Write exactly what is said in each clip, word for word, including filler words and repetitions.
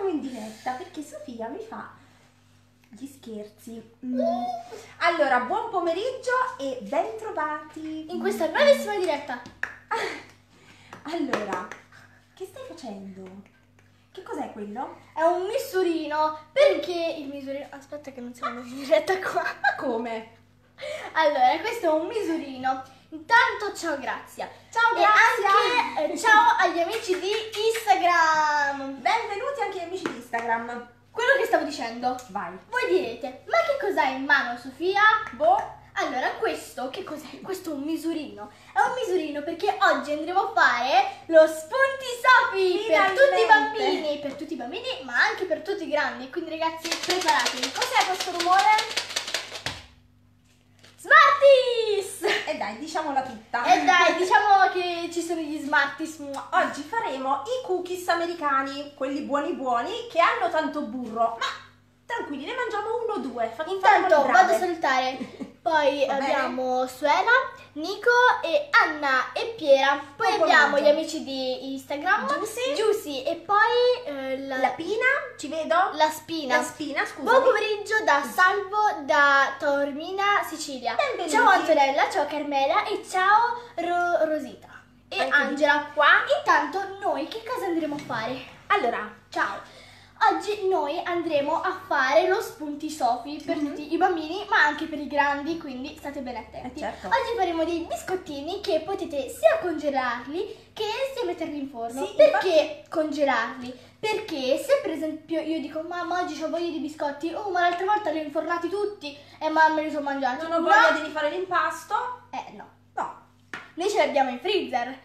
in diretta perché Sofia mi fa gli scherzi. Mm. Allora, buon pomeriggio e bentrovati in questa bellissima diretta. Allora, che stai facendo? Che cos'è quello? È un misurino, perché il misurino... Aspetta che non si vede in diretta qua. Ma come? Allora, questo è un misurino. Intanto ciao Grazia. Ciao E Grazia. anche eh, ciao agli amici di Instagram. Benvenuti anche agli amici di Instagram. Quello che stavo dicendo. Vai. Voi direte, ma che cos'hai in mano Sofia? Boh. Allora, questo, che cos'è? Questo è un misurino. È un misurino perché oggi andremo a fare lo spunti Sofi per tutti i bambini, per tutti i bambini, ma anche per tutti i grandi. Quindi ragazzi, preparatevi. Cos'è questo rumore? Smarties! E dai, diciamola tutta. E dai, diciamo che ci sono gli Smarties. Oggi faremo i cookies americani, quelli buoni buoni, che hanno tanto burro, ma tranquilli, ne mangiamo uno o due. Intanto vado a salutare. Poi Va abbiamo Suela, Nico e Anna e Piera. Poi Buon abbiamo pomeriggio. gli amici di Instagram, Giusy, Giusy e poi eh, la, la Pina, ci vedo? la Spina. La Spina, scusa. Buon pomeriggio da Salvo da Taormina, Sicilia. Benvenuti. Ciao Antonella, ciao Carmela e ciao Ro- Rosita e Anche Angela. Qua. Intanto noi che cosa andremo a fare? Allora, Ciao. Oggi noi andremo a fare lo spunti Sofi per Mhm. tutti i bambini, ma anche per i grandi, quindi state bene attenti. Eh, certo. Oggi faremo dei biscottini che potete sia congelarli che sia metterli in forno. Sì, Perché congelarli? Perché se per esempio io dico mamma oggi ho voglia di biscotti, oh ma l'altra volta li ho infornati tutti e mamma me li sono mangiati. non ho No. voglia di rifare l'impasto? Eh no, No. noi ce li abbiamo in freezer.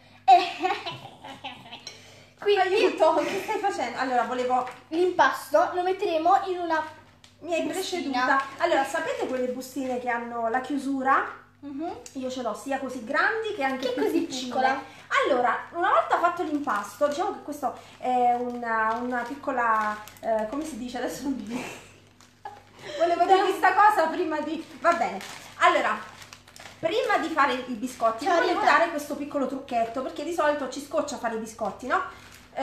Quindi Aiuto, che stai facendo? Allora, volevo... l'impasto lo metteremo in una... Mi hai bustina. preceduta. Allora, sapete quelle bustine che hanno la chiusura? Mhm. Io ce l'ho sia così grandi che anche Che più così piccine. piccola. Allora, una volta fatto l'impasto, diciamo che questo è una, una piccola, eh, come si dice adesso? Non mi... Volevo dire questa cosa prima di... Va bene. Allora, prima di fare i biscotti, Ciao, volevo Rita. dare questo piccolo trucchetto, perché di solito ci scoccia fare i biscotti, no?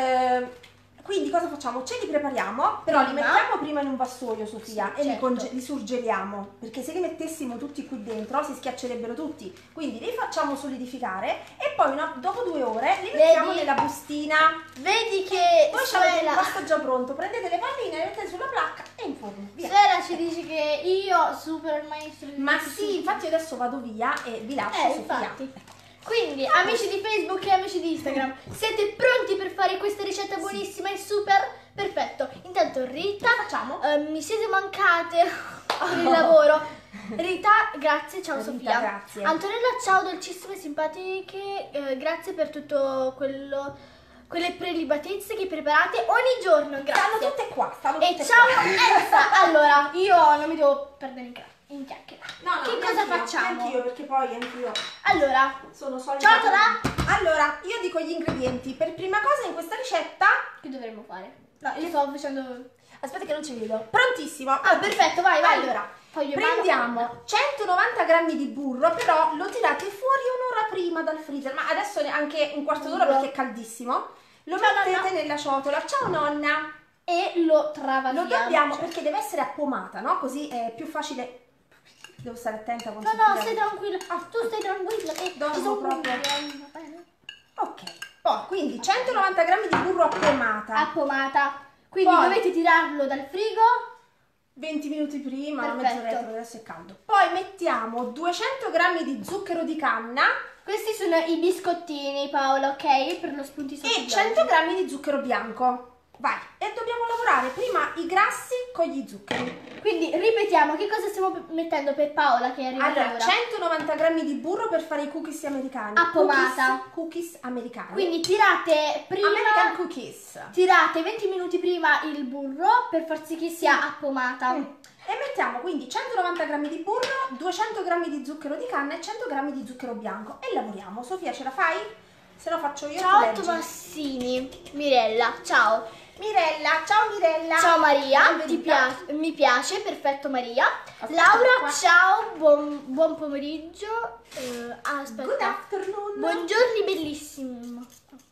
Eh, quindi cosa facciamo? Ce li prepariamo, però li Prima. mettiamo prima in un vassoio, Sofia, Sì, e li, certo. conge- li surgeliamo, perché se li mettessimo tutti qui dentro si schiaccerebbero tutti, quindi li facciamo solidificare e poi una- dopo due ore li mettiamo Vedi? nella bustina. Vedi che Poi c'avete Suela, l'impasto già pronto, prendete le palline, le mettete sulla placca e in forno, via. Suela ci dice che io supero il maestro di Ma tutti. sì, infatti io adesso vado via e vi lascio, Eh, Sofia. infatti. Quindi, amici di Facebook e amici di Instagram, siete pronti per fare questa ricetta buonissima e super perfetto? Intanto Rita, Facciamo? eh, mi siete mancate per il lavoro. Rita, grazie, ciao Rita, Sofia. grazie. Antonella, ciao dolcissime, simpatiche, eh, grazie per tutto quello, quelle prelibatezze che preparate ogni giorno, grazie. Stanno tutte qua, stanno E tutte ciao qua. Elsa, allora io non mi devo perdere in, in chiacchiere. No, no, che cosa neanch'io, facciamo? Neanch'io, perché poi anch'io Allora, sono solita. ciotola! Allora, io dico gli ingredienti. Per prima cosa in questa ricetta... Che dovremmo fare? No, io sto facendo... Aspetta che non ci vedo. Prontissimo. Ah, perfetto, vai, vai. Allora, Foglio in prendiamo centonovanta grammi di burro, però lo tirate fuori un'ora prima dal freezer. Ma adesso anche un quarto d'ora perché è caldissimo. Lo Ciao, mettete nonna. nella ciotola. Ciao nonna. E lo travasiamo. Lo dobbiamo, cioè. perché deve essere appomata, no? Così è più facile. Devo stare attenta quando No, no, Sofia- stai tranquilla. Ah, tu stai tranquilla. Che Dormo ci sono proprio. problemi, va bene? Ok. Poi, quindi centonovanta grammi di burro appomata. Appomata. Quindi Poi- dovete tirarlo dal frigo. venti minuti prima, una Perfetto. mezz'oretta, adesso è caldo. Poi mettiamo duecento grammi di zucchero di canna Questi sono i biscottini, Paola, ok? Per lo spunti sotto e cento grammi di zucchero bianco. Vai. E dobbiamo lavorare prima i grassi con gli zuccheri. Quindi ripetiamo, che cosa stiamo p- mettendo per Paola che arriva Allora, ora? centonovanta grammi di burro per fare i cookies americani. Appomata. Cookies, cookies americani. Quindi tirate prima... American cookies. Tirate venti minuti prima il burro per far sì che sia appomata. Mm. E mettiamo quindi centonovanta grammi di burro, duecento grammi di zucchero di canna e cento grammi di zucchero bianco. E lavoriamo. Sofia, ce la fai? Se no faccio io. tu Ciao leggi. Tomassini, Mirella, ciao. Mirella, ciao Mirella. Ciao Maria, Benvenuta. ti piace, mi piace, perfetto Maria. Aspetta, Laura, qua. ciao, buon, buon pomeriggio. Eh, ah, aspetta. Good afternoon. Buongiorno bellissimo. Buongiorno.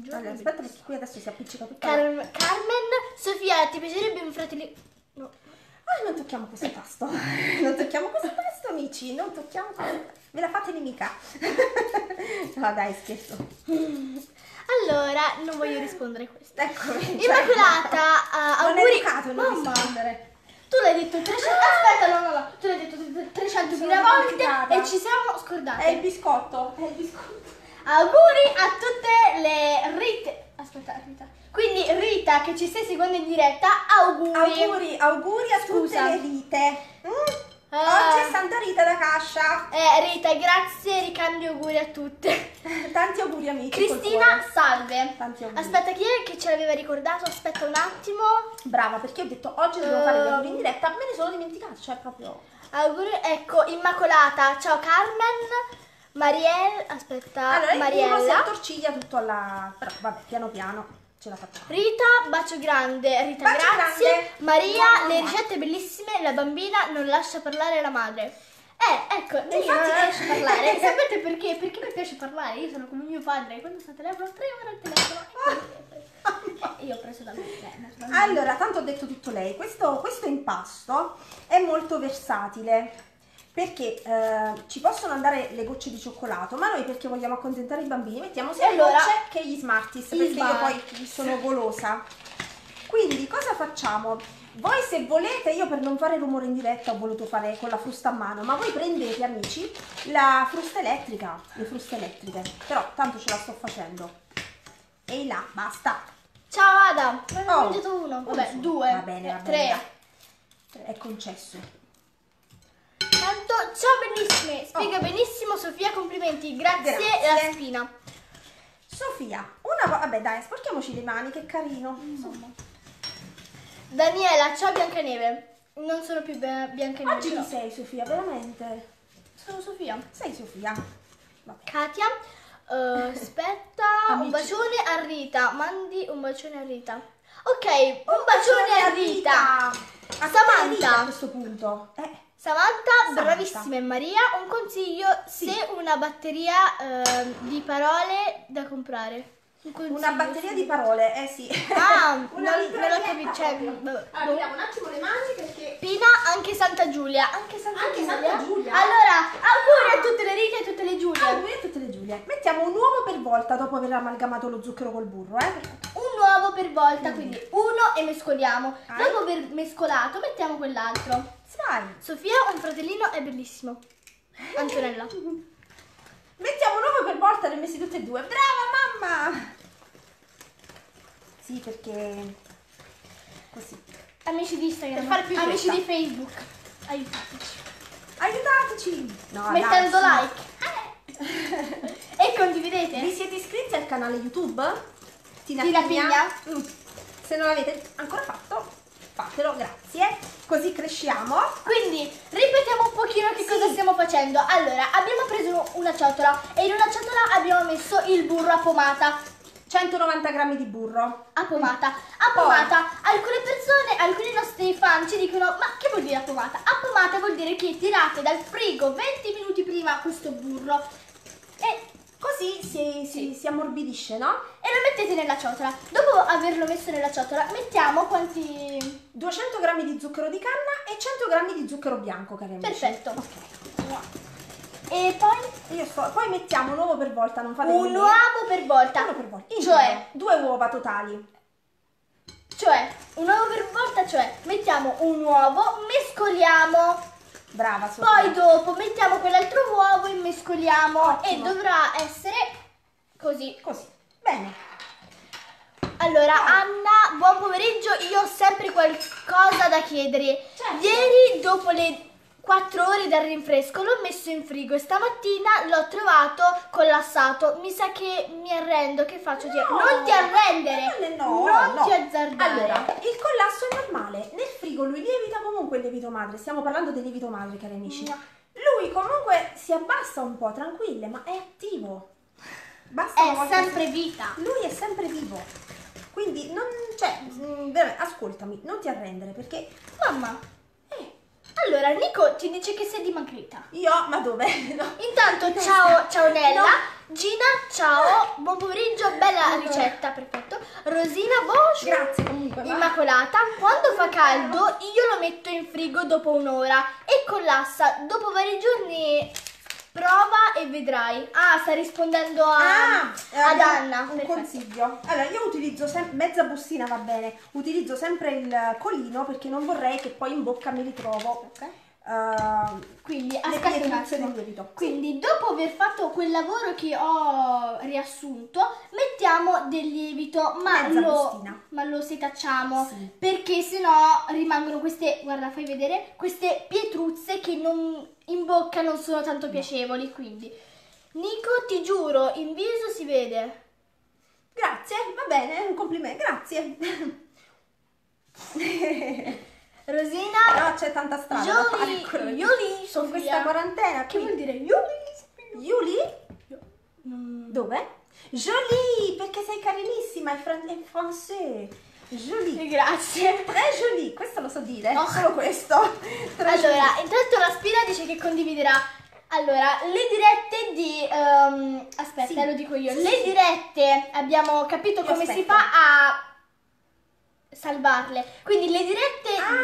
giuro. Allora, aspetta perché qui adesso si appiccica tutto. Car Carmen, Sofia, ti piacerebbe un fratellino? No. Ah, non tocchiamo questo tasto. Non tocchiamo questo tasto, amici. Non tocchiamo questo. Ve la fate nemica. No, dai, scherzo. Allora, non voglio rispondere a questo. Ecco. Immacolata, uh, Non è auguri. educato non Mamma, rispondere. tu l'hai detto trecento. Aspetta, no, no, no. Tu l'hai detto trecentomila Sono volte dimenticata. e ci siamo scordate. È il biscotto. È il biscotto. Auguri a tutte le Rite. Aspetta, Rita. Quindi Rita che ci stai seguendo in diretta, auguri. Auguri, auguri a Scusa. tutte le Rite. Mm? Eh. Oggi è Santa Rita da Cascia. Eh, Rita, grazie, ricambio auguri a tutte. Tanti auguri amici. Cristina, col cuore. salve. Tanti auguri. Aspetta, chi è che ce l'aveva ricordato? Aspetta un attimo. Brava, perché ho detto oggi devo fare gli Ehm. auguri in diretta, me ne sono dimenticata, cioè proprio. Auguri, ecco, Immacolata. Ciao Carmen. Marielle, aspetta, Allora, il burro si Mariella. attorciglia tutto alla. Però vabbè, piano piano ce la facciamo. Rita, bacio grande. Rita, Bacio grazie. grande. Maria, Mua, le mua. ricette bellissime. La bambina non lascia parlare la madre. Eh, ecco, io Infatti- non la lascio parlare. Sapete perché? Perché mi piace parlare. Io sono come mio padre. Quando sta al telefono, tre ore al telefono. E io ho preso da lui. eh, naturalmente. Allora, tanto ho detto tutto lei. Questo, questo impasto è molto versatile perché eh, ci possono andare le gocce di cioccolato, ma noi perché vogliamo accontentare i bambini mettiamo sia E le allora, gocce che gli Smarties, i perché io Smarties. poi sono golosa. Quindi cosa facciamo? Voi se volete, io per non fare rumore in diretta ho voluto fare con la frusta a mano, ma voi prendete amici la frusta elettrica, le fruste elettriche, però tanto ce la sto facendo. E là, basta. Ciao Ada. Ne Oh, ho mangiato uno. Vabbè, solo. due. Va bene, va tre. bene, dai. È concesso. Tanto, ciao benissime. Spiega Oh. benissimo Sofia, complimenti. Grazie, Grazie. la spina. Sofia, una volta, vabbè dai, sporchiamoci le mani, che carino. Insomma. Daniela, ciao Biancaneve. Non sono più Bia- Biancaneve. Oggi chi però. sei Sofia, veramente? Sono Sofia. Sei Sofia? Vabbè. Katia, eh, aspetta, un Amici. bacione a Rita. Mandi un bacione a Rita. Ok, un, bacione, a Rita. A Samantha. Rita a questo punto. Eh, Samantha, Samantha. bravissima. E Maria, un consiglio, Sì. se una batteria eh, di parole da comprare. Un consiglio, una batteria sì. di parole, eh sì. Ah, Una non, non l'ho mitraglietta. capito. Cioè, vabbè, Allora, boh. vediamo un attimo le mani perché... Pina, anche Santa Giulia. Anche Santa Anche Giulia. Santa Giulia? Allora, auguri a tutte le Rite e a tutte le Giulie. Auguri a tutte le Giulie. Mettiamo un uovo per volta dopo aver amalgamato lo zucchero col burro, eh? Un uovo per volta, quindi uno e mescoliamo. Vai. Dopo aver mescolato, mettiamo quell'altro. Vai. Sofia, un fratellino, è bellissimo. Antonella. Mettiamo un uovo per volta, le ho messi tutte e due. Brava mamma! Sì, perché... Così. Amici di Instagram, Per fare più amici fretta. di Facebook, aiutateci. Aiutateci! No, Mettendo dai, like. E condividete. Vi siete iscritti al canale YouTube? Tina, Tina Pigna? Pigna? Mm. Se non l'avete ancora fatto, fatelo, grazie. Così cresciamo. Quindi ripetiamo un pochino che Sì. cosa stiamo facendo. Allora, abbiamo preso una ciotola e in una ciotola abbiamo messo il burro a pomata. centonovanta grammi di burro. A pomata, a Poi. pomata. Alcune persone, alcuni nostri fan ci dicono: ma che vuol dire a pomata? A pomata vuol dire che tirate dal frigo venti minuti prima questo burro e, Così si, si, si ammorbidisce, no? e lo mettete nella ciotola. Dopo averlo messo nella ciotola, mettiamo quanti. duecento grammi di zucchero di canna e cento grammi di zucchero bianco, cari amici. Perfetto. Ok. E poi Io sto, poi mettiamo un uovo per volta, non fate un come me. uovo per volta. Uno per volta. Cioè, Intero. due uova totali. cioè, un uovo per volta, cioè mettiamo un uovo, mescoliamo. Brava, Sofia. Poi dopo mettiamo quell'altro uovo e mescoliamo. Ottimo. E dovrà essere così. Così. Bene. Allora, Anna, buon pomeriggio. Io ho sempre qualcosa da chiedere. Certo. Ieri, dopo le quattro ore dal rinfresco, l'ho messo in frigo e stamattina l'ho trovato collassato. Mi sa che mi arrendo. Che faccio? No, non ti arrendere. No, non no. ti azzardare. Allora, il collasso è normale. Nel frigo lui lievita comunque il lievito madre. Stiamo parlando del lievito madre, cari amici. No. Lui comunque si abbassa un po', tranquille, ma è attivo. Basta una È volta- sempre vita. Lui è sempre vivo. Quindi non, cioè, mm, veramente, ascoltami, non ti arrendere perché Mamma. eh, Allora, Nico ti dice che sei dimagrita. io, ma dove? No. Intanto, ciao, ciao Nella. Gina, ciao. Buon pomeriggio, bella ricetta. Aspetta, perfetto. Rosina Bosch. Grazie comunque. va. Immacolata, quando fa caldo io lo metto in frigo dopo un'ora e collassa. Dopo vari giorni prova e vedrai. Ah, sta rispondendo a, Ah, eh, ad abbiamo Anna. Un Perfetto. consiglio. Allora, io utilizzo sempre mezza bustina, va bene. Utilizzo sempre il colino perché non vorrei che poi in bocca mi ritrovo. Ok. Uh, Quindi le aspetta un pietruzze attimo. del lievito. Quindi dopo aver fatto quel lavoro che ho riassunto, mettiamo del lievito, ma Mezza lo, bustina. ma lo setacciamo, Sì. perché sennò rimangono queste, guarda, fai vedere, queste pietruzze che non, in bocca non sono tanto piacevoli. Quindi Nico, ti giuro, in viso si vede. Grazie, va bene, un complimento, grazie. Rosina, Però c'è tanta strada da fare Yuli, ancora. Yuli, Con questa quarantena Che qui. vuol dire Yuli? Yuli? Mm. Dove? Jolie, perché sei carinissima, è fran- è français. Jolie. Grazie. Très jolie, questo lo so dire, Oh. solo questo. Très Allora, jolie. intanto la Spina dice che condividerà. Allora, le dirette di... ehm, aspetta, Sì. lo dico io. Sì, Le sì. dirette, abbiamo capito Io come si aspetto. fa a salvarle. Quindi le dirette Ah.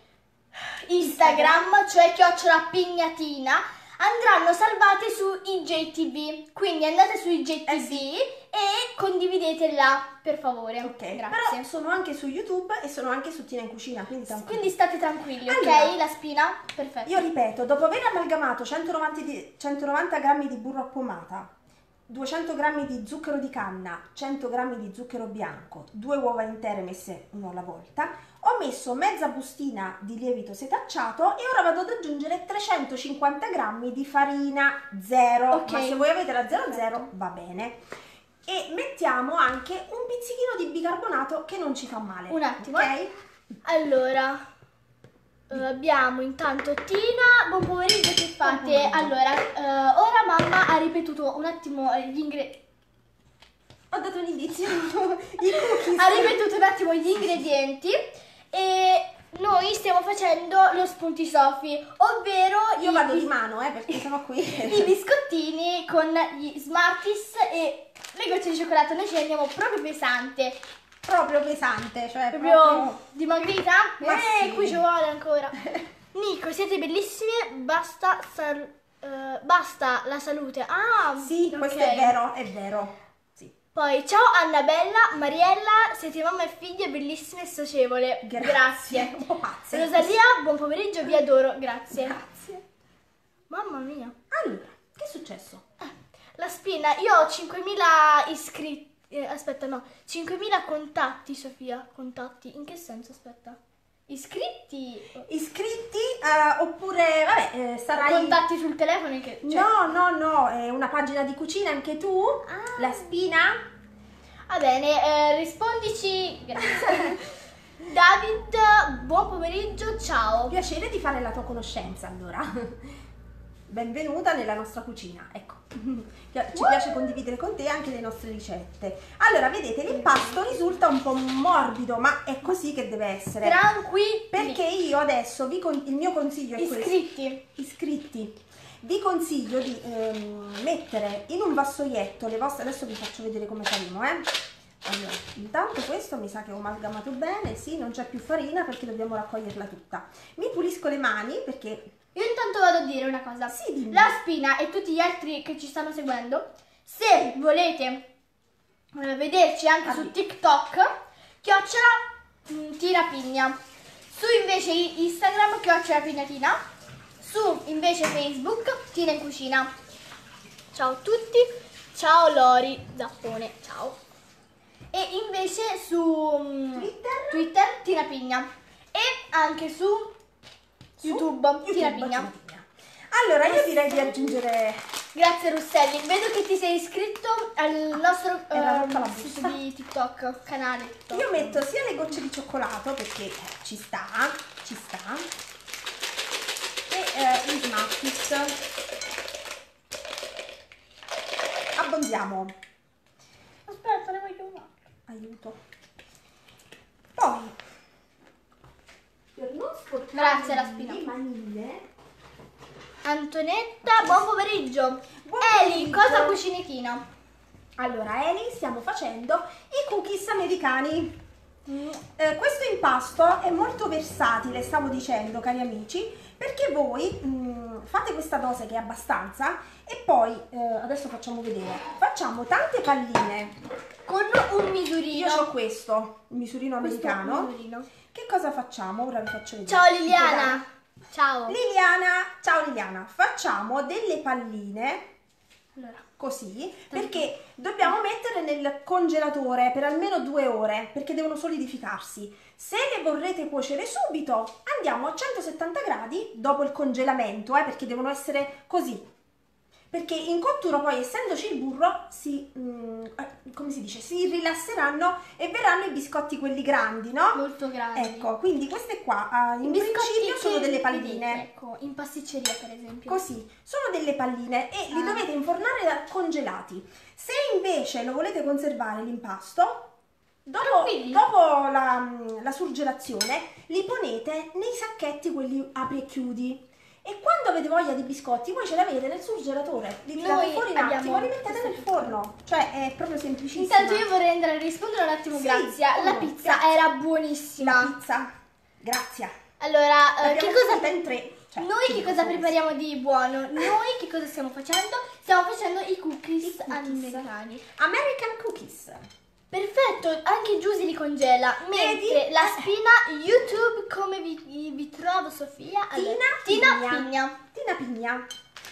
di Instagram, cioè chiocciola pignatina, andranno salvate su I G T V. Quindi andate su I G T V Eh sì. e condividetela, per favore. Ok, Grazie. però sono anche su YouTube e sono anche su Tina in Cucina, quindi tranquilli. Quindi state tranquilli, Allora, ok? La Spina? Perfetto. Io ripeto, dopo aver amalgamato centonovanta, di- centonovanta grammi di burro a pomata, duecento grammi di zucchero di canna, cento grammi di zucchero bianco, due uova intere messe uno alla volta, ho messo mezza bustina di lievito setacciato e ora vado ad aggiungere trecentocinquanta grammi di farina zero, Ok. ma se voi avete la zero zero va bene. E mettiamo anche un pizzichino di bicarbonato che non ci fa male. Un attimo, ok? Allora, eh, abbiamo intanto Tina, buon pomeriggio, che fate? pomeriggio. Allora, eh, ora mamma ha ripetuto un attimo gli ingredienti. Ho dato un indizio. I cookies. Ha ripetuto un attimo gli ingredienti e noi stiamo facendo lo spuntisofi, ovvero Io i, vado i- di mano, eh, perché sono qui. i biscottini con gli Smarties e le gocce di cioccolato. Noi ce ne andiamo proprio pesante, Proprio pesante, cioè proprio, proprio... dimagrita. Ma Eh, sì. qui ci vuole ancora. Nico, siete bellissime, basta, sal- eh, basta la salute. Ah, Sì, ok. questo è vero, è vero. Sì. Poi, ciao Annabella, Mariella, siete mamma e figlia bellissime e socievole. Grazie. Un po' pazze. Rosalia, buon pomeriggio, vi adoro. Grazie. Grazie. Mamma mia. Allora, che è successo? Eh, La Spina, io ho cinquemila iscritti. eh, aspetta, no, cinquemila contatti, Sofia. Contatti, in che senso? Aspetta. Iscritti? Iscritti eh, oppure, vabbè, eh, sarai... Contatti sul telefono? in Che, cioè- No, no, no, è una pagina di cucina anche tu? Ah. La Spina? Va bene, eh, rispondici. Grazie. David, buon pomeriggio, ciao. Piacere di fare la tua conoscenza, allora. Benvenuta nella nostra cucina, ecco. Ci piace condividere con te anche le nostre ricette. Allora, vedete, l'impasto risulta un po' morbido, ma è così che deve essere. Tranquilli. Perché io adesso vi con- il mio consiglio è questo. Iscritti. Iscritti. Vi consiglio di ehm, mettere in un vassoietto le vostre, adesso vi faccio vedere come faremo, eh. Allora, intanto questo mi sa che ho amalgamato bene, sì, non c'è più farina perché dobbiamo raccoglierla tutta. Mi pulisco le mani perché... Io intanto vado a dire una cosa. Sì, dimmi. La Spina e tutti gli altri che ci stanno seguendo, se volete eh, vederci anche Ah, su sì. TikTok, chiocciola mm, Tina Pigna. Su invece Instagram, chiocciola Pignatina. Su invece Facebook, Tina in Cucina. Ciao a tutti. Ciao Lori Zappone. Ciao. E invece su mm, Twitter? Twitter Tina Pigna. E anche su Su YouTube, Tina Pigna. Tina Pigna. Allora, io direi di aggiungere... Grazie Russelli, vedo che ti sei iscritto al nostro era ehm, rotta la sito busta. di TikTok, canale TikTok. Io metto sia le gocce di cioccolato perché eh, ci sta, ci sta, e eh, gli Smarties. Abbondiamo. Aspetta, ne voglio un altro. Aiuto. Poi, per non sporcare Grazie, la Spina. le manine, Antonetta, buon pomeriggio. Buon Eli, pomeriggio. cosa cucini Tina? allora Eli, stiamo facendo cookies americani. Eh, questo impasto è molto versatile, stavo dicendo, cari amici, perché voi mh, fate questa dose che è abbastanza e poi, eh, adesso facciamo vedere, facciamo tante palline. Con un misurino. Io ho questo, il misurino Questo americano. misurino. Che cosa facciamo? Ora vi faccio vedere. Ciao Liliana. Ciao. Liliana, ciao Liliana. Facciamo delle palline. Allora. Così, perché dobbiamo mettere nel congelatore per almeno due ore, perché devono solidificarsi. Se le vorrete cuocere subito, andiamo a centosettanta gradi dopo il congelamento, eh, perché devono essere così. Perché in cottura poi, essendoci il burro, si, mm, come si dice, si rilasseranno e verranno i biscotti quelli grandi, no? Molto grandi. Ecco, quindi queste qua uh, in principio sono delle palline. Ecco, in pasticceria per esempio. Così, sono delle palline e li Ah. dovete infornare congelati. Se invece lo volete conservare l'impasto, dopo, Tranquilli. dopo la, la surgelazione, li ponete nei sacchetti quelli apri e chiudi. E quando avete voglia di biscotti, voi ce l'avete nel surgelatore, li tirate Noi fuori un abbiamo attimo, li mettete nel forno. Cioè è proprio semplicissimo. Intanto io vorrei andare a rispondere un attimo, Sì, Grazia. La come no, pizza grazie. era La buonissima. pizza, grazie. Allora, eh, L'abbiamo che cosa fatta in tre. Cioè, noi ci che dico cosa solo prepariamo di buono? Noi che cosa stiamo facendo? Stiamo facendo i cookies, I cookies. americani. questo. American cookies. Perfetto, anche Giusy li congela. Mentre Vedi? la spina YouTube, come vi, vi trovo Sofia? Allora, Tina Tina Pigna. Pigna. Tina Pigna.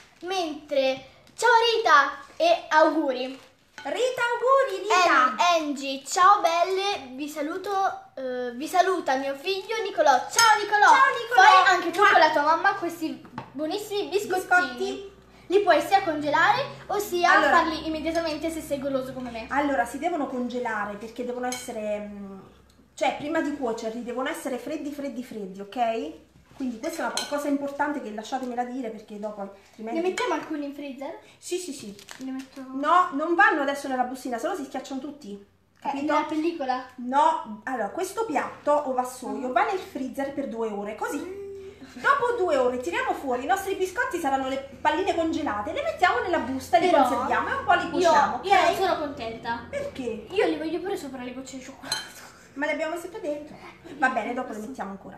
Mentre ciao Rita e auguri. Rita, auguri Rita. An- Angie, ciao belle, vi saluto, eh, vi saluta mio figlio Nicolò. Ciao Nicolò. Ciao, Nicolò. Fai anche tu Mua. con la tua mamma questi buonissimi biscottini. Biscotti. Li puoi sia congelare ossia Allora. farli immediatamente se sei goloso come me. Allora, si devono congelare perché devono essere, mm, cioè prima di cuocerli devono essere freddi, freddi, freddi, ok? Quindi questa è una cosa importante che lasciatemela dire perché dopo altrimenti... Ne mettiamo alcuni in freezer? Sì, sì, sì. Ne metto... No, non vanno adesso nella bustina, se no si schiacciano tutti. Eh, Capito? nella pellicola? No, allora questo piatto o vassoio va nel freezer per due ore, così. Dopo due ore tiriamo fuori, i nostri biscotti saranno le palline congelate, le mettiamo nella busta, li Però conserviamo e un po' li cuociamo, Io, io ok? non sono contenta. Perché? Io li voglio pure sopra le gocce di cioccolato. Ma le abbiamo messe qua dentro. Va bene, dopo le mettiamo ancora.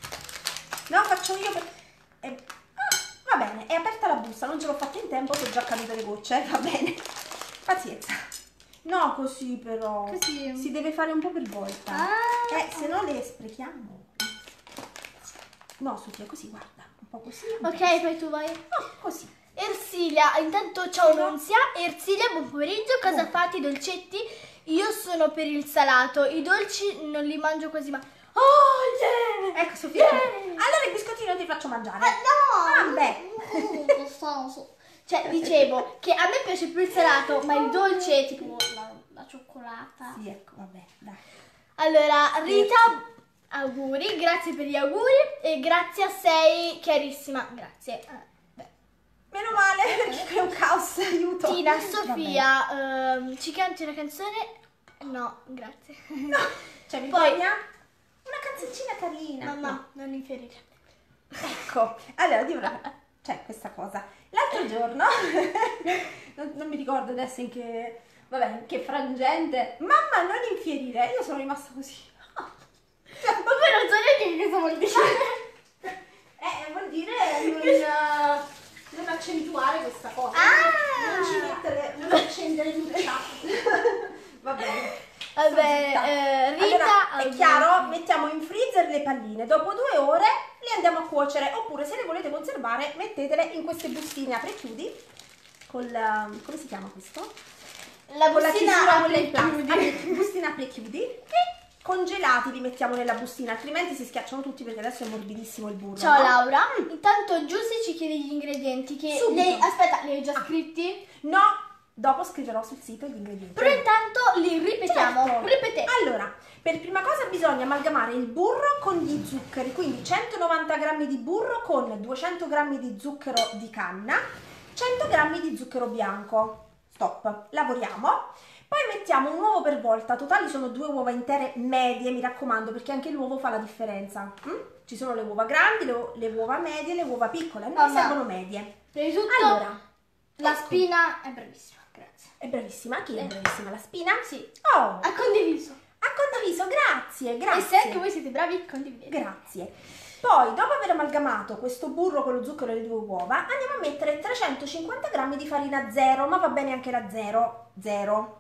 No, faccio io per... eh, ah, va bene, è aperta la busta, non ce l'ho fatta in tempo, sono già cadute le gocce, va bene. Pazienza. No, così però. Così. Si deve fare un po' per volta. Ah. Eh, se no le sprechiamo. No, Sofia, così, guarda. Un po' così. un po' Ok, così. poi tu vai. No, così. Ersilia, intanto ciao Sì, no? Nunzia. Ersilia, buon pomeriggio. Cosa Oh. fate i dolcetti? Io sono per il salato. I dolci non li mangio quasi mai. Oh, yeah! Ecco, Sofia. Yeah! Allora i biscottini non ti faccio mangiare. Ah, no! Ah, beh. Mm, schifo. Cioè, dicevo che a me piace più il salato, ma il dolce, tipo la, la cioccolata. Sì, ecco, vabbè, dai. Allora, Rita, auguri, grazie per gli auguri e grazie a sei chiarissima. Grazie. Eh, beh. Meno male, perché è un caos, aiuto. Tina, Vabbè. Sofia, ehm, ci canti una canzone? No, grazie. No, cioè Poi- Vittoria, una canzoncina carina. No, no, non infierire. Ecco, allora di una, cioè questa cosa. L'altro giorno, non, non mi ricordo adesso in che, vabbè, in che frangente. Mamma, non infierire, io sono rimasta così. Ma poi non so neanche che cosa vuol dire. Eh, vuol dire non, eh, non accentuare questa cosa. Ah! Non ci mettere, non accendere il chat. Va bene. Vabbè, Sono zitta. eh, Rita, Allora, è auguri. chiaro, mettiamo in freezer le palline, dopo due ore le andiamo a cuocere, oppure se le volete conservare mettetele in queste bustine apri e chiudi, col, um, come si chiama questo? La Con la bustina chiusura apri quella e in plastica, chiudi. apri- bustina apri e chiudi, e congelati li mettiamo nella bustina, altrimenti si schiacciano tutti perché adesso è morbidissimo il burro. Ciao no? Laura, intanto Giusy ci chiede gli ingredienti che Subito. lei, aspetta, li hai già scritti? No, dopo scriverò sul sito gli ingredienti. Però intanto li ripetiamo, Certo. ripete. Allora, per prima cosa bisogna amalgamare il burro con gli zuccheri, quindi centonovanta grammi di burro con duecento grammi di zucchero di canna, cento grammi di zucchero bianco. Stop. Lavoriamo. Poi mettiamo un uovo per volta, totali sono due uova intere medie, mi raccomando, perché anche l'uovo fa la differenza. Mm? Ci sono le uova grandi, le, le uova medie, le uova piccole, a noi Mamma. servono medie. Prima di tutto, Allora, la ecco. spina è bravissima. grazie. È bravissima, chi è Eh. bravissima? La Spina? Sì. Oh, Ha condiviso. ha condiviso, grazie, grazie. E se anche voi siete bravi, condividete. Grazie. Poi, dopo aver amalgamato questo burro con lo zucchero e le due uova, andiamo a mettere trecentocinquanta grammi di farina zero, ma va bene anche la zero. Zero.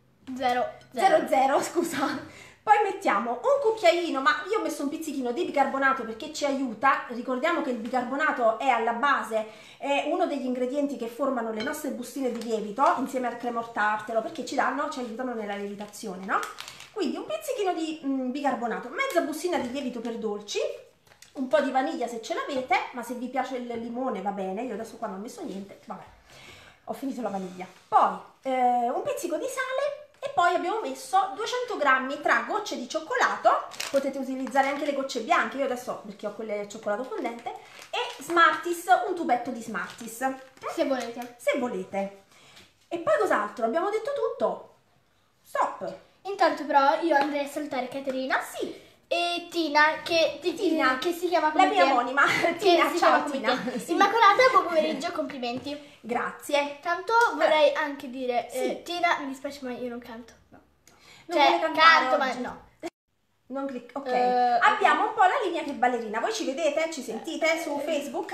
Zero. Zero, zero, scusa. Poi mettiamo un cucchiaino, ma io ho messo un pizzichino di bicarbonato perché ci aiuta. Ricordiamo che il bicarbonato è alla base, è uno degli ingredienti che formano le nostre bustine di lievito insieme al cremortartero, perché ci danno, ci aiutano nella lievitazione, no? Quindi un pizzichino di mm, bicarbonato, mezza bustina di lievito per dolci, un po' di vaniglia se ce l'avete, ma se vi piace il limone va bene. Io adesso qua non ho messo niente, vabbè, ho finito la vaniglia. Poi eh, un pizzico di sale. E poi abbiamo messo duecento grammi tra gocce di cioccolato, potete utilizzare anche le gocce bianche, io adesso perché ho quelle cioccolato fondente, e Smarties, un tubetto di Smarties, Se volete. se volete. E poi cos'altro? Abbiamo detto tutto? Stop! Intanto però io andrei a salutare Caterina. Sì, E Tina, che, ti- Tina, che si chiama come la mia te. omonima, Che Tina, si ciao chiama come Tina. te. Sì. Immacolata, buon pomeriggio, complimenti. Grazie. Tanto vorrei anche dire, eh, Sì. Tina, mi dispiace ma io non canto. No. Non Cioè, vuole cantare canto oggi? ma no. Non clic- ok, Eh, abbiamo un po' la linea che ballerina, voi ci vedete? Ci sentite su Facebook?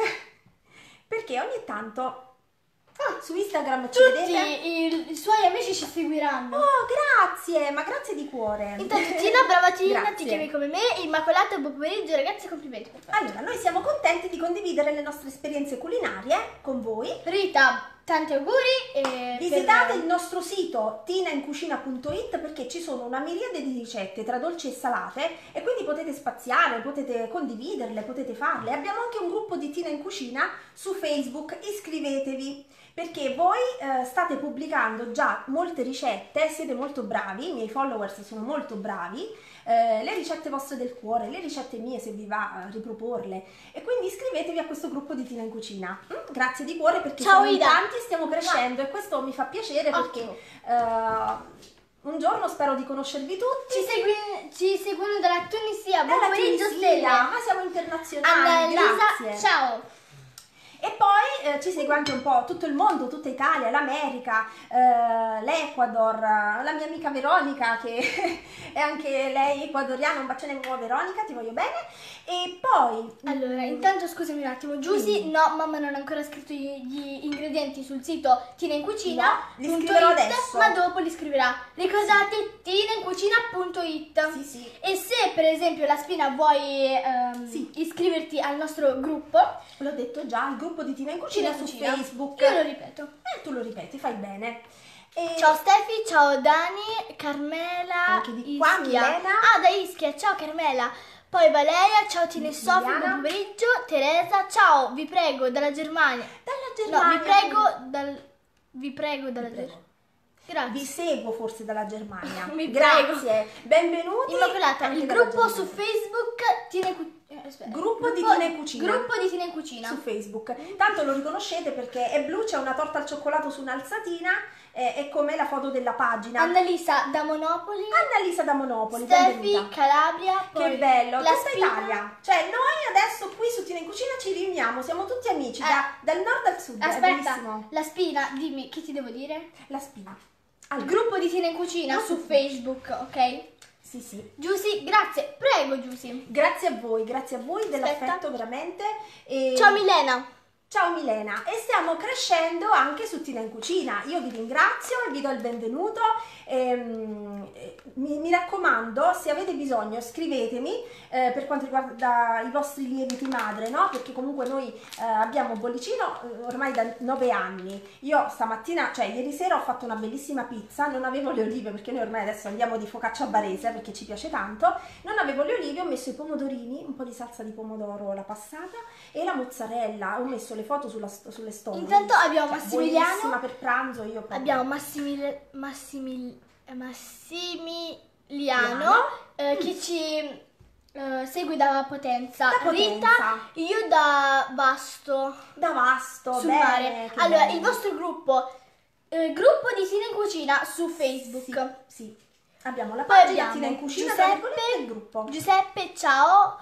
Perché ogni tanto ah, su Instagram ci Tutti vedete? i, i suoi amici ci seguiranno. Oh, grazie, ma grazie di cuore. Intanto Tina, brava Tina, Grazie. ti chiami come me. Immacolata, buon pomeriggio ragazzi, complimenti. Perfetto. Allora, noi siamo contenti di condividere le nostre esperienze culinarie con voi. Rita, tanti auguri e Visitate per- il nostro sito tina in cucina punto it perché ci sono una miriade di ricette tra dolci e salate e quindi potete spaziare, potete condividerle, potete farle. Abbiamo anche un gruppo di Tina in Cucina su Facebook, iscrivetevi perché voi eh, state pubblicando già molte ricette, siete molto bravi, i miei followers sono molto bravi, eh, le ricette vostre del cuore, le ricette mie se vi va a riproporle e quindi iscrivetevi a questo gruppo di Tina in Cucina. Mm, grazie di cuore perché Ciao, siamo in Ida. tanti, stiamo crescendo e questo mi fa piacere perché Ottimo. eh, un giorno spero di conoscervi tutti. Ci, segui- ci seguono dalla Tunisia, buon Dalla pomeriggio Tunisia, Stelle. ma siamo internazionali, Annalisa, grazie. ciao. E poi eh, ci segue anche un po' tutto il mondo, tutta Italia, l'America, eh, l'Ecuador, la mia amica Veronica che è anche lei ecuadoriana, un bacione nuovo Veronica, ti voglio bene. E poi... Allora, intanto scusami un attimo, Giusy, no, mamma non ha ancora scritto gli, gli ingredienti sul sito Tina in Cucina. No, li scriverò punto it, adesso. Ma dopo li scriverà. Ricordate tina in cucina punto it. Sì, sì. E se per esempio la Spina vuoi ehm, Sì. iscriverti al nostro gruppo, L'ho detto già, il gruppo di Tina in Cucina Tina in su Cucina, Facebook. io lo ripeto. Eh, tu lo ripeti, fai bene. E... Ciao Stefi, ciao Dani, Carmela, Anche di qua, Ischia. Milena. Ah, da Ischia, ciao Carmela. Poi Valeria, ciao Tina e Sofia, Liliana. buon pomeriggio. Teresa, ciao, vi prego, dalla Germania. Dalla No, Germania. vi prego, dal... vi prego dalla Vi prego. Germania. Grazie. Vi seguo forse dalla Germania. Mi Grazie. Benvenuti. Immacolata, anche il dalla gruppo Germania. su Facebook Tina in Cucina. Gruppo di Tina in Cucina. Gruppo di Tina in Cucina. Su Facebook. Tanto lo riconoscete perché è blu, c'è una torta al cioccolato su un'alzatina, eh, è come la foto della pagina. Annalisa da Monopoli. Annalisa da Monopoli, Stefi, benvenuta. Calabria. Poi Che bello, la tutta Spina. Italia. Cioè noi adesso qui su Tina in Cucina ci riuniamo, siamo tutti amici, Eh. da- dal nord al sud, è Aspetta, bellissimo. la Spina, dimmi, che ti devo dire? La Spina. Il Allora, gruppo di Tina in Cucina Gruppo su di- Facebook, ok? sì sì. Giusy, grazie, prego Giusy. Grazie a voi, grazie a voi dell'affetto Aspetta. veramente. E... Ciao Milena. Ciao Milena, e stiamo crescendo anche su Tina in Cucina. Io vi ringrazio e vi do il benvenuto. Ehm, eh, mi, mi raccomando, se avete bisogno scrivetemi eh, per quanto riguarda i vostri lieviti madre, no? Perché comunque noi eh, abbiamo bollicino eh, ormai da nove anni. Io stamattina, cioè ieri sera ho fatto una bellissima pizza, non avevo le olive perché noi ormai adesso andiamo di focaccia barese perché ci piace tanto. Non avevo le olive, ho messo i pomodorini, un po' di salsa di pomodoro la passata e la mozzarella, ho messo le foto sulla, sulle storie. Intanto abbiamo Cioè, Massimiliano. buonissima per pranzo, io proprio. Abbiamo Massimil- Massimil- eh, Massimiliano Liano. eh, che ci eh, segue da Potenza. Da Potenza. Rita, io da Vasto da Vasto, sul bene, mare. che Allora, bello. il vostro gruppo, eh, gruppo di Tina in Cucina su Facebook. Sì, sì. Abbiamo la Poi pagina abbiamo Tina in Cucina, Giuseppe, tra virgolette, e il gruppo. Giuseppe, ciao.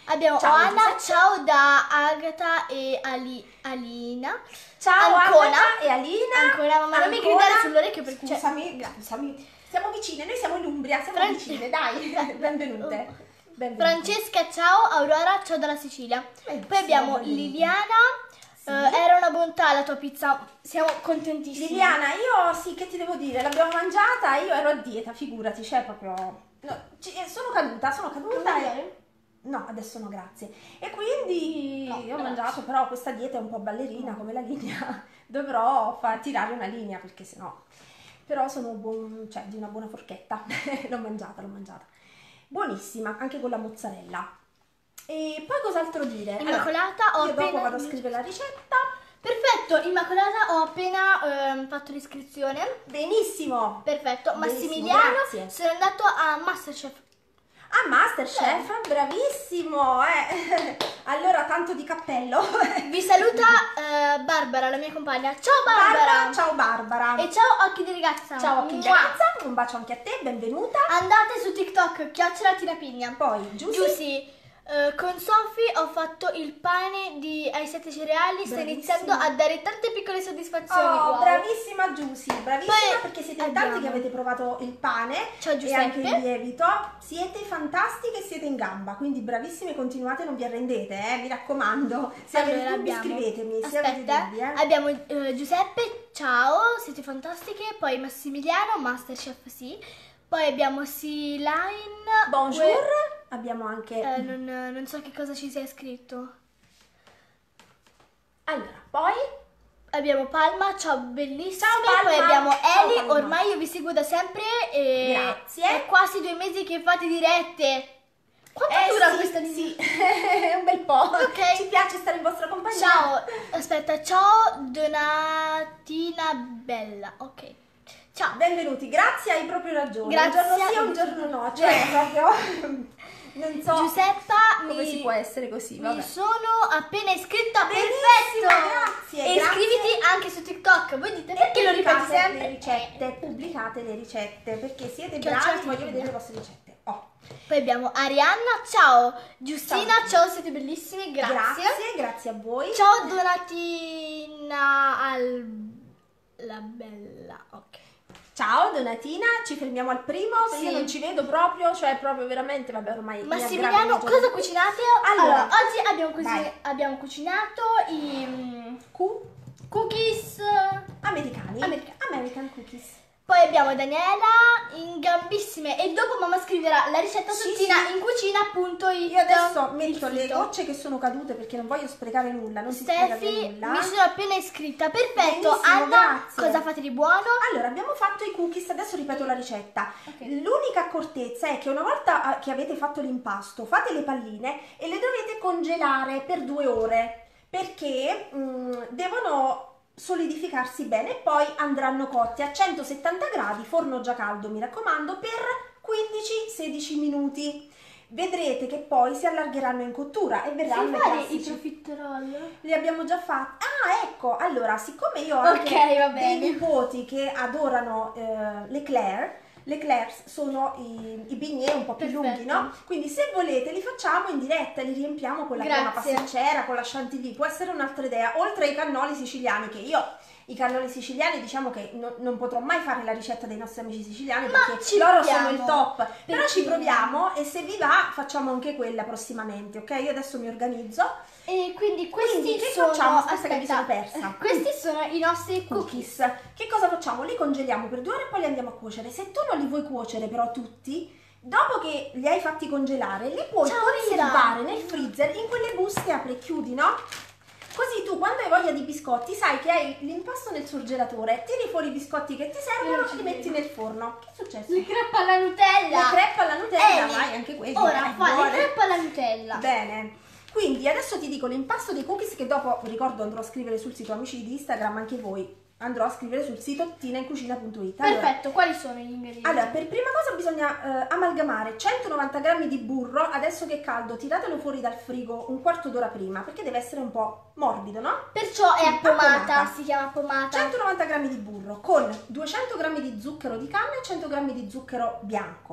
Abbiamo Ciao, Oana, Giuseppe. ciao da Agata e Ali- Alina. Ciao Ancora. Agata e Alina. Ancora, mamma, non mi Ancora. gridare sull'orecchio perché... cioè, Scusami, grazie. scusami. Siamo vicine, noi siamo in Umbria, siamo Fran- vicine, dai. Benvenute. Benvenute. Francesca, ciao. Aurora, ciao dalla Sicilia. Eh, Poi abbiamo benvenute. Liliana. Sì. eh, era una bontà la tua pizza. Siamo contentissimi. Liliana, io sì, che ti devo dire, l'abbiamo mangiata, io ero a dieta, figurati, cioè proprio... no, ci- eh, sono caduta, sono caduta e... No, adesso no, grazie. E quindi No, io ho grazie. mangiato, però questa dieta è un po' ballerina come la linea, dovrò far tirare una linea perché sennò... Però sono buon, cioè, di una buona forchetta, l'ho mangiata, l'ho mangiata. Buonissima, anche con la mozzarella. E poi cos'altro dire? Immacolata, ho io dopo appena- vado a scrivere la ricetta. Perfetto, Immacolata, ho appena ehm, fatto l'iscrizione. Benissimo! Perfetto, Benissimo, Massimiliano, grazie. sono andato a Masterchef. Ah, Masterchef, bravissimo! Eh. Allora, tanto di cappello. Vi saluta eh, Barbara, la mia compagna. Ciao Barbara! Barbara, ciao Barbara. E ciao Occhi di Ragazza. Ciao Occhi di Mua. Ragazza, un bacio anche a te, benvenuta. Andate su TikTok, chiocciola Tina Pigna. Poi, Giussi. Giussi, eh, con Sofì ho fatto il pane di ai sette cereali. Sta Bravissima. iniziando a dare tante piccole soddisfazioni. Oh, wow. bravissima Giussi, bravissima Poi perché siete in tanti abbiamo- che avete provato il pane Ciao, e anche il Giuseppe. lievito. Siete fantastiche e siete in gamba, quindi bravissime, continuate, non vi arrendete, eh, mi raccomando. Se avete Allora, dubbi abbiamo- scrivetemi, se avete Aspetta, dubbi, eh. abbiamo eh, Giuseppe, ciao, siete fantastiche. Poi Massimiliano, Masterchef sì. Poi abbiamo C-Line. Bonjour, abbiamo anche... Eh, non, non so che cosa ci sia scritto. Allora, poi... Abbiamo Palma, ciao bellissima. Ciao, Palma. Poi abbiamo Ciao, Eli, Palma. ormai io vi seguo da sempre. E Grazie. È quasi due mesi che fate dirette. Quanto Eh, dura sì, questa sì, un bel po'. Ok. Ci piace stare in vostra compagnia. Ciao, aspetta, ciao Donatina Bella. Ok. Ciao. Benvenuti, grazie, hai proprio ragione. Grazie. Un giorno sì, un giorno no, cioè proprio non so Giuseppa, come mi, si può essere così, mi vabbè. sono appena iscritta. Benissimo, Perfetto. grazie, E grazie. iscriviti anche su TikTok. Voi dite perché lo ripeti Pubblicate sempre? le ricette, pubblicate le ricette perché siete Che bravi, certo voglio che vedere no. le vostre ricette. Oh. Poi abbiamo Arianna, ciao. Giustina, Ciao. ciao, siete bellissime, grazie. Grazie, grazie a voi. Ciao Donatina al... la bella, ok. Ciao Donatina, ci fermiamo al primo, Sì. io non ci vedo proprio, cioè proprio veramente, vabbè ormai mi Massimiliano, aggravo ogni cosa giorno. cucinate? Allora, Allora, oggi abbiamo, cucina- vai. abbiamo cucinato i mm, Q? cookies. Americani. America- American cookies. Poi abbiamo Daniela in gambissime e dopo mamma scriverà la ricetta su Sì, tina sì. in cucina punto it. Io adesso il metto le sito. gocce che sono cadute perché non voglio sprecare nulla, non si spreca via Stefi, nulla. mi sono appena iscritta. Perfetto. Benissimo, Anna, grazie. cosa fate di buono? Allora, abbiamo fatto i cookies, adesso ripeto la ricetta. Ok. L'unica accortezza è che una volta eh, che avete fatto l'impasto, fate le palline e le dovete congelare per due ore perché mm, devono solidificarsi bene e poi andranno cotti a centosettanta gradi, forno già caldo mi raccomando, per quindici sedici minuti. Vedrete che poi si allargheranno in cottura e verranno i classici. profiterol? Li abbiamo già fatti. Ah, ecco, allora, siccome io ho Ok, anche va dei bene. nipoti che adorano eh, le Claire, le Clairs sono i, i bignè un po' più Perfetto. lunghi, no? Quindi se volete li facciamo in diretta, li riempiamo con la crema Grazie. pasticcera, con la chantilly, può essere un'altra idea, oltre ai cannoli siciliani che io... I cannoli siciliani diciamo che no- non potrò mai fare la ricetta dei nostri amici siciliani Ma perché ci loro proviamo. sono il top, però Perché- ci proviamo e se vi va facciamo anche quella prossimamente, ok? Io adesso mi organizzo. E quindi questi Quindi che sono... facciamo? Aspetta che mi aspetta, sono persa. Questi sono i nostri cookies. Cookies. Che cosa facciamo? Li congeliamo per due ore e poi li andiamo a cuocere. Se tu non li vuoi cuocere però tutti, dopo che li hai fatti congelare, li puoi Ciao, conservare Ira. nel freezer in quelle buste apri e chiudi, no? Così tu quando hai voglia di biscotti sai che hai l'impasto nel surgelatore, tiri fuori i biscotti che ti Io servono non e ci li metti vedo. nel forno. Che è successo? Le crepe alla Nutella. Le crepe alla Nutella, Eli, vai anche quelli. Ora dai, fa le buone. crepe alla Nutella. Bene, quindi adesso ti dico l'impasto dei cookies che dopo, ricordo, andrò a scrivere sul sito amici di Instagram, anche voi, andrò a scrivere sul sito tinaincuscina punto it. Allora, Perfetto, quali sono gli ingredienti? allora, per prima cosa bisogna eh, amalgamare centonovanta grammi di burro, adesso che è caldo, tiratelo fuori dal frigo un quarto d'ora prima, perché deve essere un po' morbido, no? Perciò è appomata, Appomata. si chiama appomata. centonovanta grammi di burro con duecento grammi di zucchero di canna e cento grammi di zucchero bianco.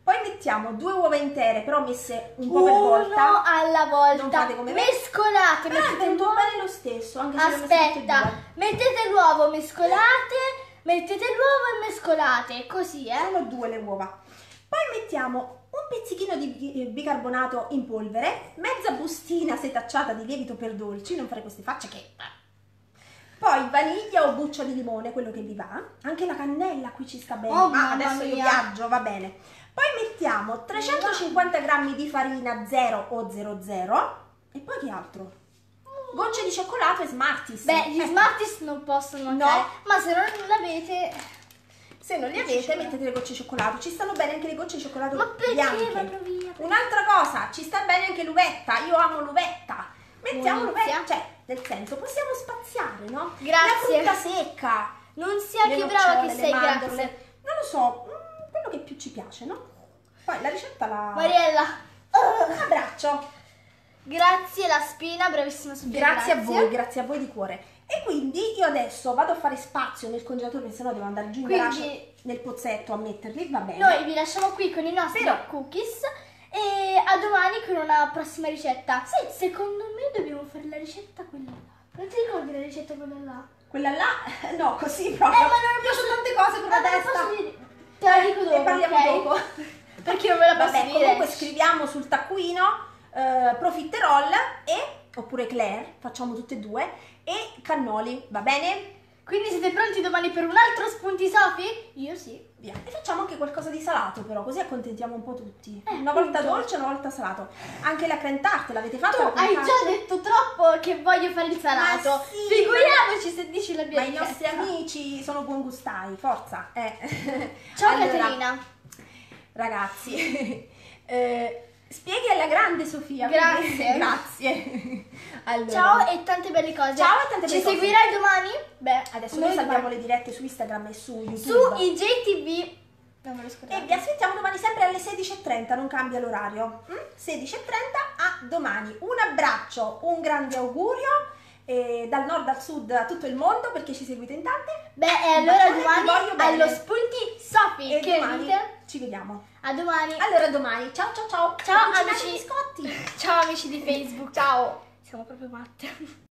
Poi mettiamo due uova intere, però messe un po' per Uno volta. alla volta. Non fate come me. Mescolate. Però è mettete venuto l'uovo. bene lo stesso, anche se le ho messe tutte e Aspetta, due. mettete l'uovo, mescolate, mettete l'uovo e mescolate, così eh. Sono due le uova. Poi mettiamo un pizzichino di bi- bicarbonato in polvere, mezza bustina setacciata di lievito per dolci, non fare queste facce che... Poi vaniglia o buccia di limone, quello che vi va. Anche la cannella qui ci sta bene, Oh, ma mamma adesso io mia. viaggio, va bene. Poi mettiamo trecentocinquanta grammi di farina zero o zero zero e poi che altro? Gocce di cioccolato e Smarties. Beh, gli Ecco. Smarties non possono, No. ok? Ma se non l'avete... Se non li avete, mettete le gocce di cioccolato. Ci stanno bene anche le gocce di cioccolato Ma perché bianche. vanno via? Un'altra cosa, ci sta bene anche l'uvetta. Io amo l'uvetta. Mettiamo Buonizia. l'uvetta, cioè, nel senso, possiamo spaziare, no? Grazie. La frutta secca. Non sia le che brava nocciole, che le sei, mandorle. grazie. Non lo so, mm, quello che più ci piace, no? Poi la ricetta la... Mariella, Uh, abbraccio. grazie la spina, bravissima Sofia. Grazie a voi, grazie a voi di cuore. E quindi io adesso vado a fare spazio nel congelatore, perché sennò devo andare giù in Quindi- garage nel pozzetto a metterli, va bene. Noi vi lasciamo qui con i nostri Però- cookies e a domani con una prossima ricetta. Sì, secondo me dobbiamo fare la ricetta quella là. Non ti ricordi la ricetta quella là? Quella là, no, così proprio. Eh, ma non Io ho tante cose per la Ah, non testa. posso dire. Te la dico dopo, Ne parliamo ok? dopo. Perché non me la posso Vabbè, dire. comunque scriviamo sul taccuino eh, profiterol e, oppure Claire, facciamo tutte e due, e cannoli, va bene? Quindi siete pronti domani per un altro spunti Sofi? Io sì. Via. E facciamo anche qualcosa di salato però, così accontentiamo un po' tutti. Eh, una volta appunto. dolce, una volta salato. Anche la creme tart, l'avete fatta? Tu la creme hai tart? già detto troppo che voglio fare il salato. Ma sì, Figuriamoci se dici la mia Ma i nostri ricetta. amici sono buon gustai, forza. Eh. Ciao Allora, Caterina. Ragazzi, eh, spieghi alla grande Sofia. Grazie. quindi- Grazie. Allora, Ciao e tante belle cose. Ciao e tante Ci belle cose. seguirai domani? Beh, adesso noi salviamo le dirette su Instagram e su YouTube. su I J T V. Non me lo E scordate. vi aspettiamo domani sempre alle sedici e trenta, non cambia l'orario. Mm? sedici e trenta a domani. Un abbraccio, un grande augurio eh, dal nord al sud a tutto il mondo perché ci seguite in tante. Beh, e allora bacione, vi voglio domani bene. allo spunti Sofi. E Che domani dite? ci vediamo. A domani. Allora a domani. Ciao ciao ciao. Ciao, Cucinate amici. biscotti. Ciao amici di Facebook. Ciao. Siamo proprio matte.